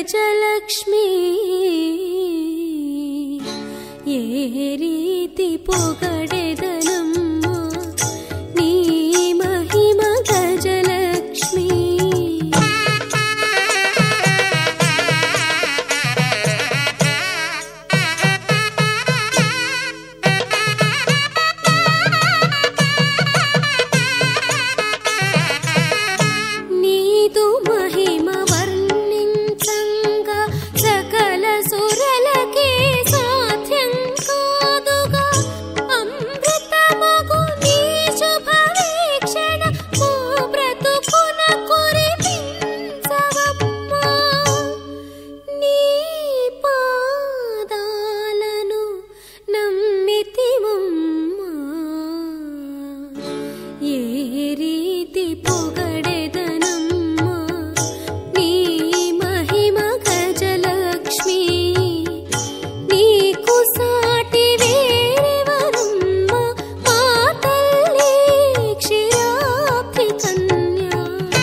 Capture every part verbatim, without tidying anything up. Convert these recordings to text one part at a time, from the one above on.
గజలక్ష్మి ఏ రీతి పొగడెదనమ్మా నీ మహిమ గజలక్ష్మి. నీదు మహిమ వర్ణించంగా సకల సురలకే సాధ్యం కాదుగా. అమృతమగు నీ శుభ వీక్షణ మా బ్రతుకున కురిపించవమ్మా. నీ పాదాలను నమ్మితిమమ్మా ఏ రీతి పొగడెదనమ్మా నీ మహిమ గజలక్ష్మి. నీకు సాటి వేరెవరమ్మా మా తల్లి క్షీరాబ్ది కన్యా.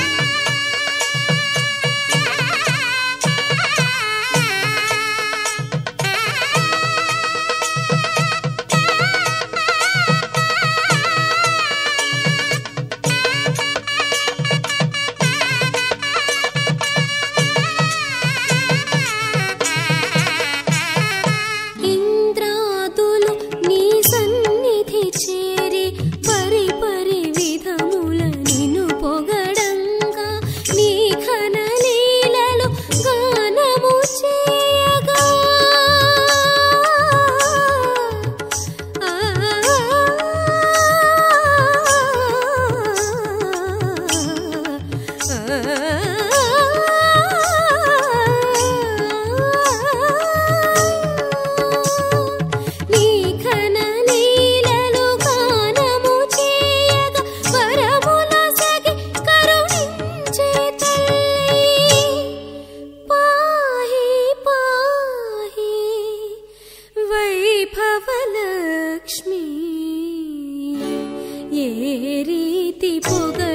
ఇంద్రాదులు నీ సన్నిధి చేరి పరి పరి విధముల నిన్ను పొగడంగా. నీ ఘన లీలలు గానము చేయగా. ఆ నీ ఘన లీలలు గానము చేయగా. వరముల సగి కరుణించే తల్లి పాహి పాహి వైభవలక్ష్మి ఏ రీతి పొగ